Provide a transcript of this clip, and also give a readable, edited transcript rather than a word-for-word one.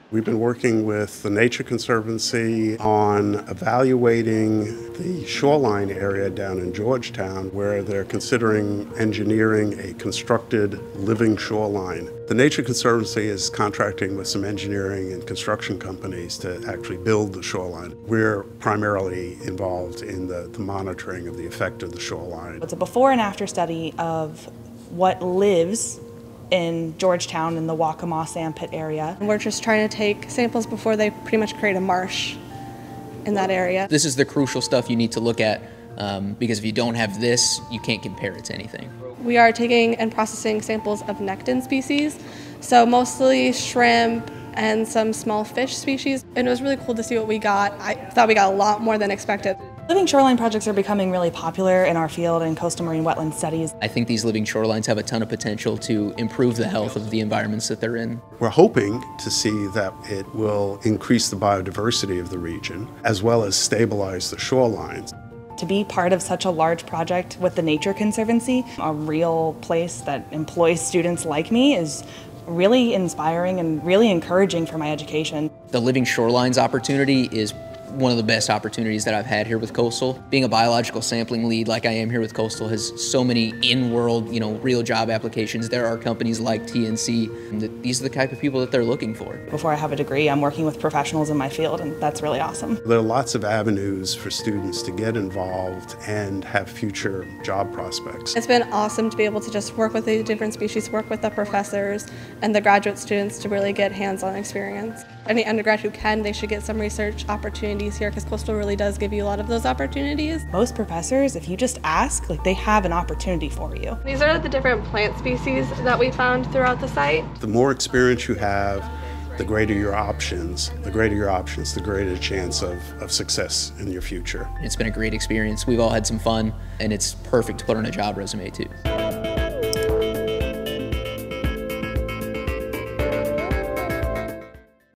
We've been working with the Nature Conservancy on evaluating the shoreline area down in Georgetown, where they're considering engineering a constructed living shoreline. The Nature Conservancy is contracting with some engineering and construction companies to actually build the shoreline. We're primarily involved in the monitoring of the effect of the shoreline. It's a before and after study of what lives in Georgetown in the Waccamaw sandpit area. We're just trying to take samples before they pretty much create a marsh in that area. This is the crucial stuff you need to look at because if you don't have this, you can't compare it to anything. We are taking and processing samples of nectin species, so mostly shrimp and some small fish species, and it was really cool to see what we got. I thought we got a lot more than expected. Living shoreline projects are becoming really popular in our field in coastal marine wetland studies. I think these living shorelines have a ton of potential to improve the health of the environments that they're in. We're hoping to see that it will increase the biodiversity of the region, as well as stabilize the shorelines. To be part of such a large project with the Nature Conservancy, a real place that employs students like me, is really inspiring and really encouraging for my education. The Living Shorelines opportunity is one of the best opportunities that I've had here with Coastal. Being a biological sampling lead like I am here with Coastal has so many in-world, real job applications. There are companies like TNC, and these are the type of people that they're looking for. Before I have a degree, I'm working with professionals in my field, and that's really awesome. There are lots of avenues for students to get involved and have future job prospects. It's been awesome to be able to just work with the different species, work with the professors and the graduate students to really get hands-on experience. Any undergrad who can, they should get some research opportunities here because Coastal really does give you a lot of those opportunities. Most professors, if you just ask, they have an opportunity for you. These are the different plant species that we found throughout the site. The more experience you have, the greater your options. The greater your options, the greater chance of success in your future. It's been a great experience. We've all had some fun, and it's perfect to put on a job resume too.